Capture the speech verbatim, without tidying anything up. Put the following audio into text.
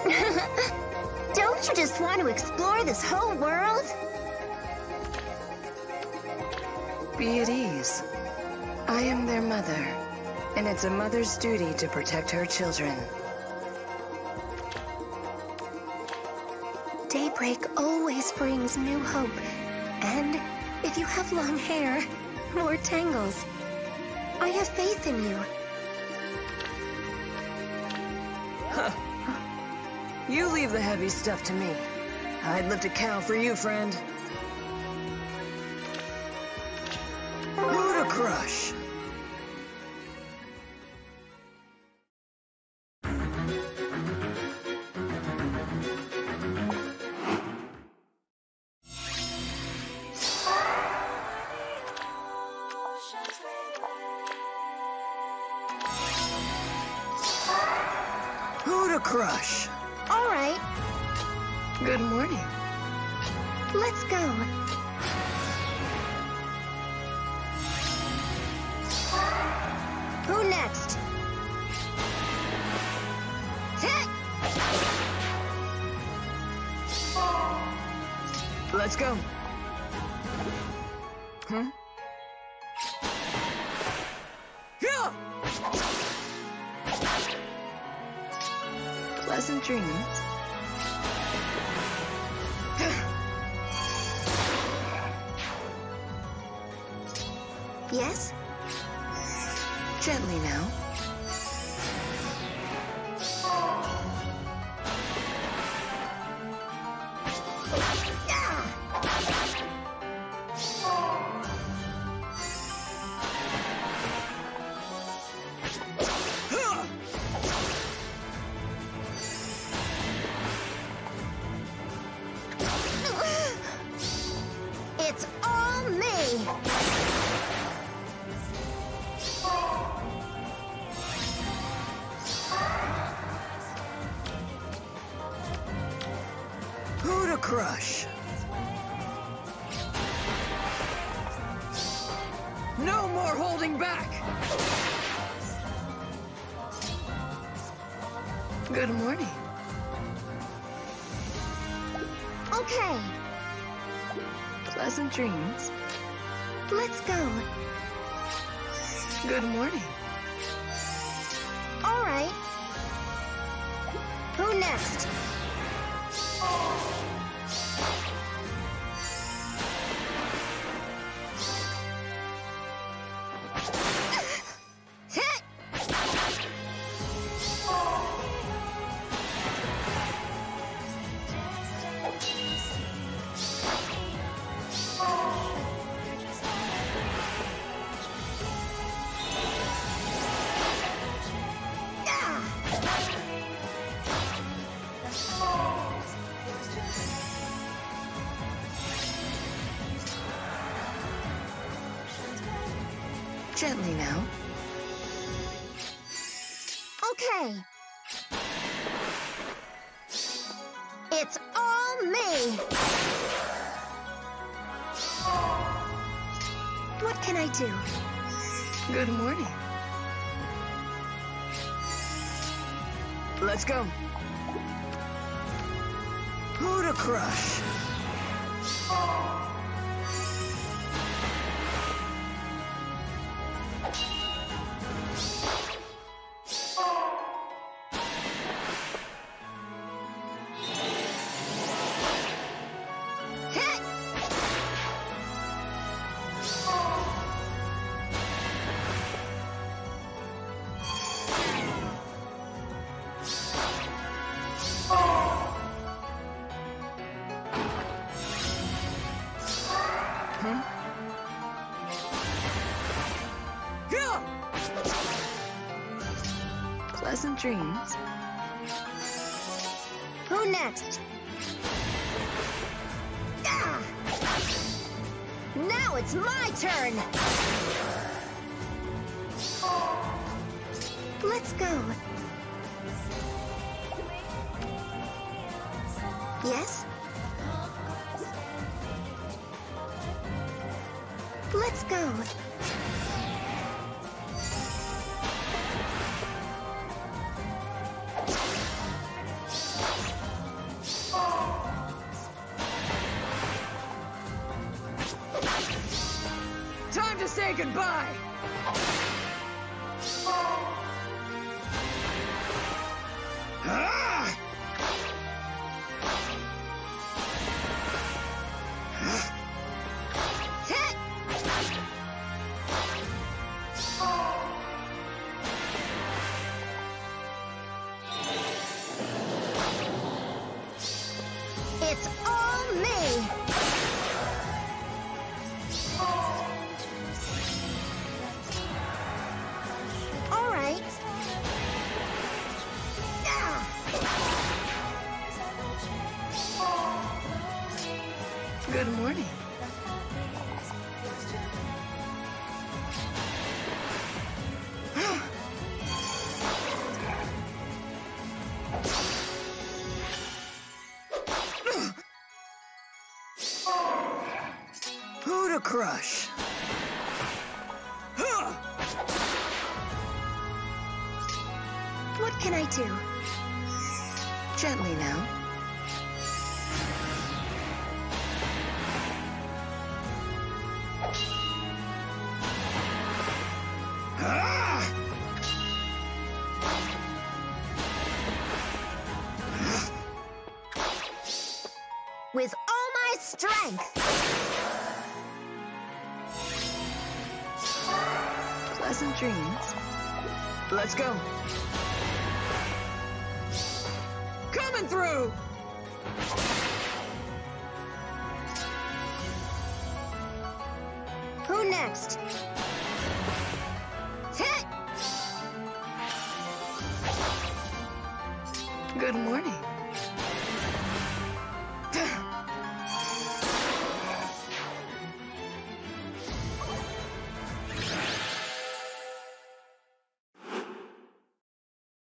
Don't you just want to explore this whole world? Be at ease. I am their mother, and it's a mother's duty to protect her children. Daybreak always brings new hope. And if you have long hair, more tangles. I have faith in you. Huh. You leave the heavy stuff to me. I'd lift a cow for you, friend. Who to crush? Who to crush? All right. Good morning. Let's go. Who next? Hit! Let's go. Hmm? Yeah! Pleasant dreams. Yes? Gently now. It's all me! Who to crush? No more holding back! Good morning. Okay, Pleasant dreams. let's go. Good morning. All right. Who next? Hit! Gently now. Okay. It's all me. What can I do? Good morning. Let's go. Who to crush? Hit! Hmm? Yeah! Pleasant dreams. Who next? Ah! Now it's my turn! Let's go. Yes? Let's go. goodbye! Ah! It's all me! All right. Good morning. Who to crush? What can I do? Gently now. With all my strength! Pleasant dreams. Let's go. Coming through! Who next? Hit! Good morning.